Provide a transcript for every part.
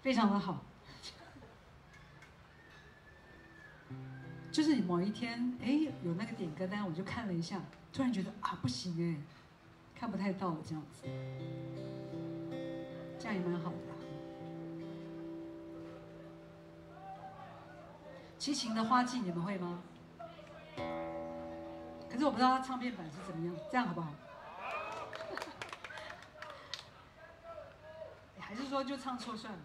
非常的好。就是你某一天，哎，有那个点歌单，我就看了一下，突然觉得啊，不行哎，看不太到了这样子，这样也蛮好的啦。齐秦的《花季》你们会吗？可是我不知道它唱片版是怎么样，这样好不好？还是说就唱错算了？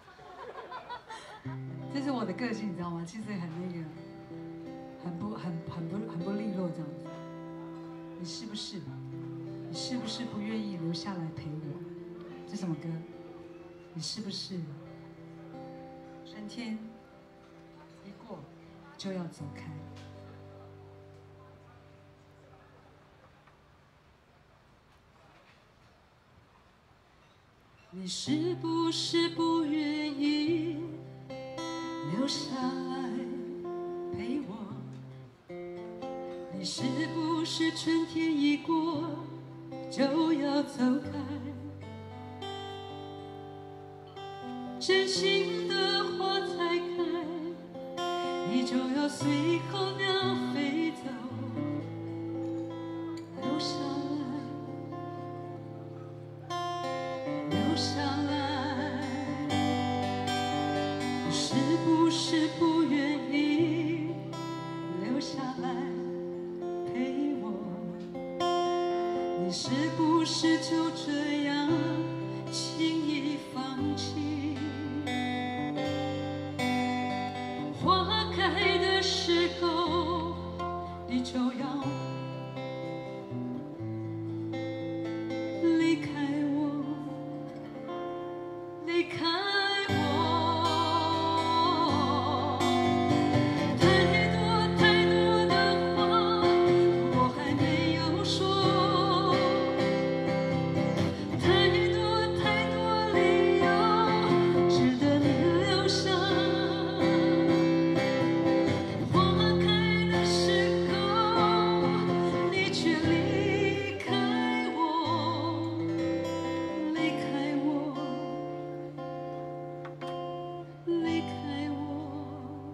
这是我的个性，你知道吗？其实很那个，很不利落这样子。你是不是？你是不是不愿意留下来陪我？这什么歌？你是不是？春天一过就要走开。你是不是不愿意留下来陪我？你是不是春天一过就要走开？真心的花才开，你就要随候鸟飞走，留下来，留下来。你是不是不愿意留下来陪我？你是不是就这样轻易放弃？花开的时候，你就要离开我，离开我。太多太多的话，我还没有说。太多太多理由，值得你留下。花开的时候，你却离开我，离开我，离开我。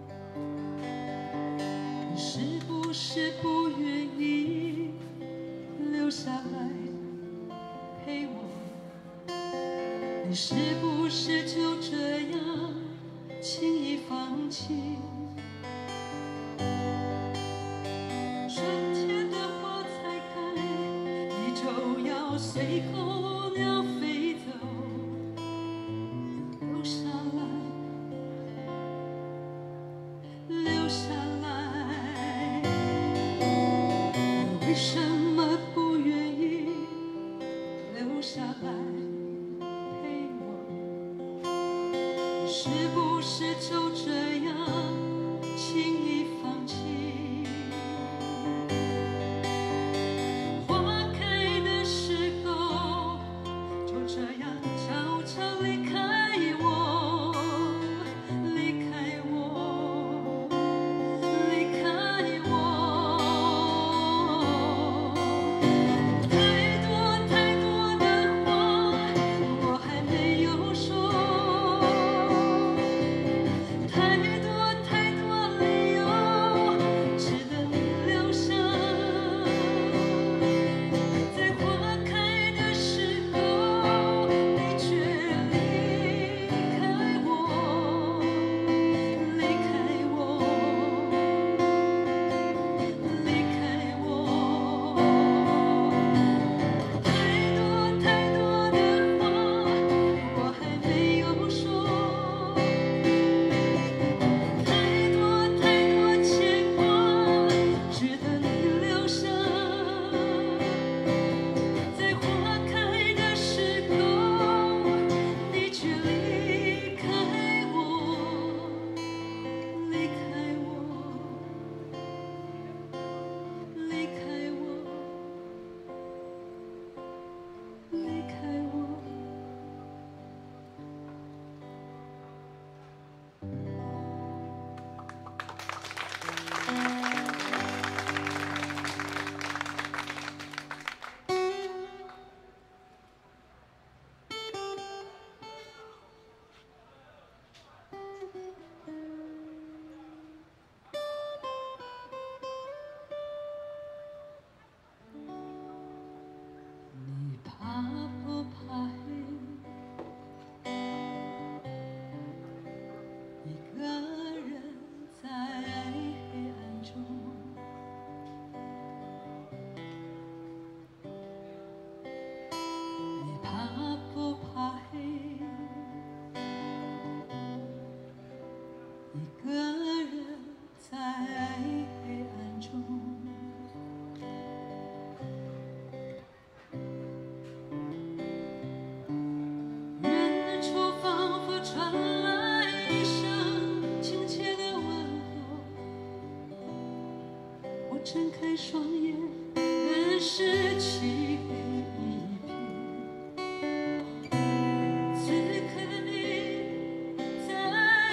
你是不是不愿意留下来陪我？你是不是就这样轻易放弃？春天的花才开，你就要随候鸟飞走，留下来，留下来。你为什么不愿意留下来陪我？你是不是就这样轻易放弃？花开的时候，就这样悄悄离开我，离开我，离开我。太多太多的话，我还没有说。太多太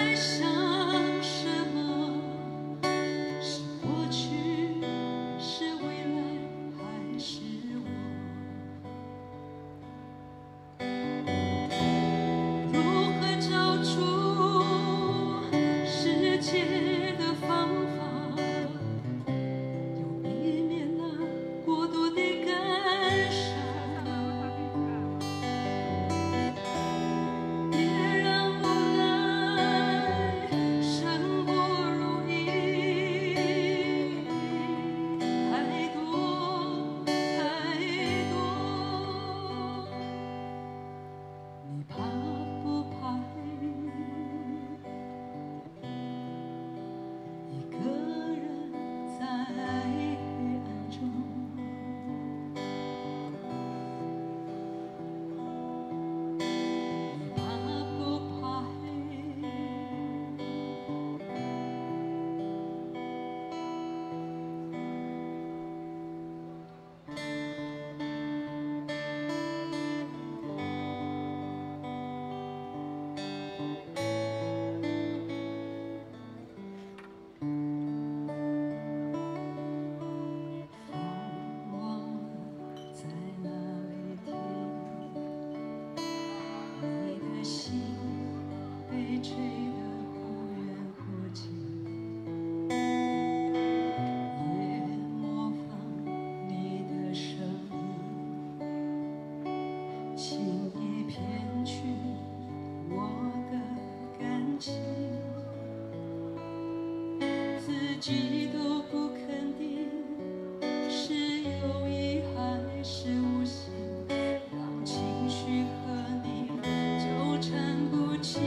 自己都不肯定，是有意还是无心，让情绪和你纠缠不清。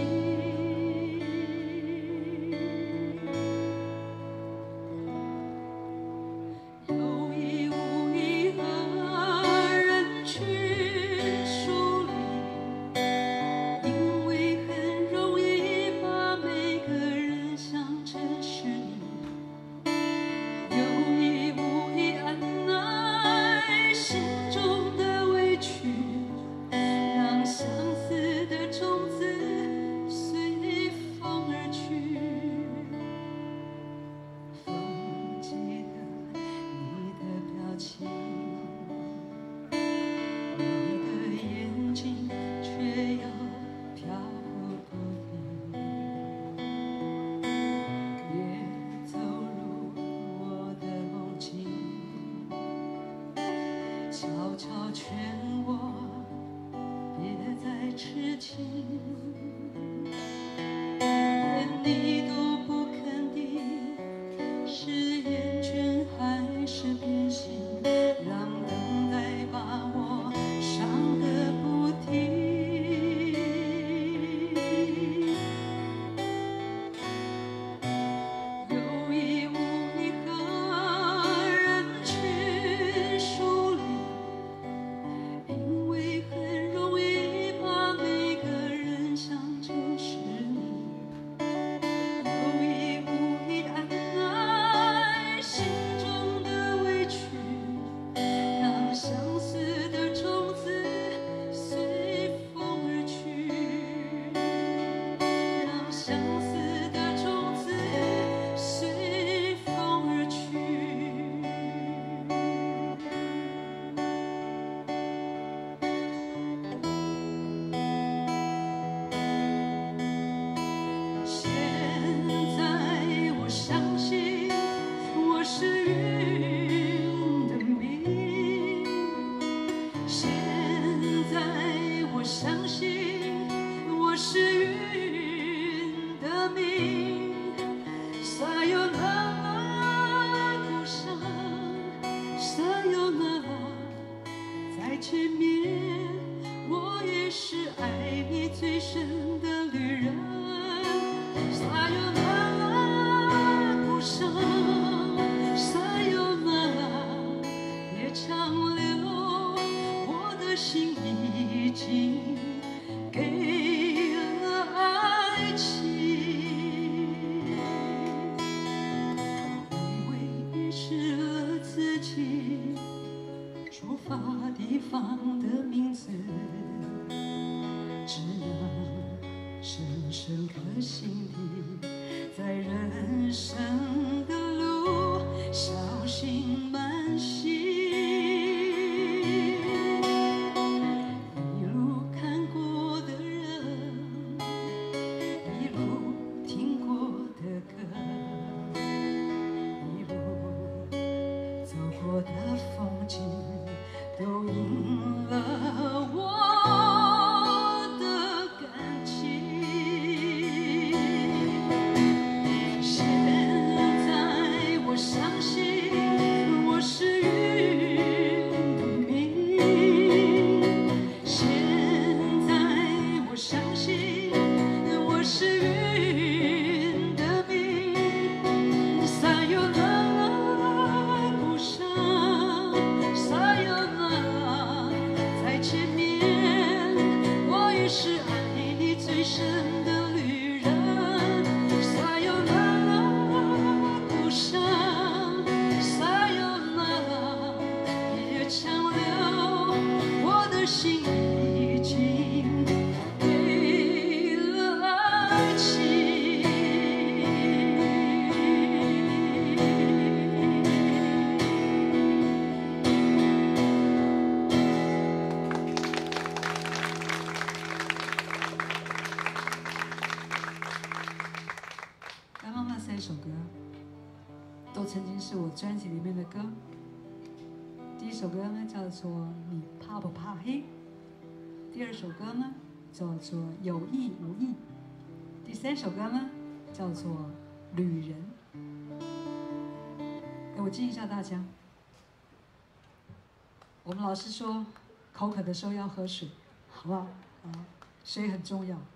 有意无意和人群疏离，因为很容易把每个人想成是你。悄悄劝我别再痴情，连你都不肯定，是厌倦还是变心，让等待把我伤个不停。有意无意和人群疏离，因为很容易把每个人想成是你，有意无意按捺心中的委屈，让相思的种子随风而去，让相思的种子随风而去。现在我相信我是云的命，现在我相信我是云的命。撒由那拉，故乡，撒由那拉，再见面，我也是爱你最深的旅人。撒由那拉，故乡，撒由那拉，别强留，我的心已经给了爱情。以为遗失了自己出发地方的名字，只能是深刻心底，在人生的路小心慢行，一路看过的人，一路听过的歌，一路走过的风景，都赢了我的感情。现在我相信我是云的命，现在我相信我是云的命。撒由那拉，不上，撒由那拉，在前面，我也是爱你最深的旅人。撒由那拉，不上，撒由那拉，别强留，我的心已经给了爱情。刚刚那3首歌都曾经是我专辑里面的歌。第一首歌呢叫做《你怕不怕黑》，第二首歌呢叫做《有意无意》，第3首歌呢叫做《旅人》。我建议一下大家，我们老师说口渴的时候要喝水，好不好？水很重要。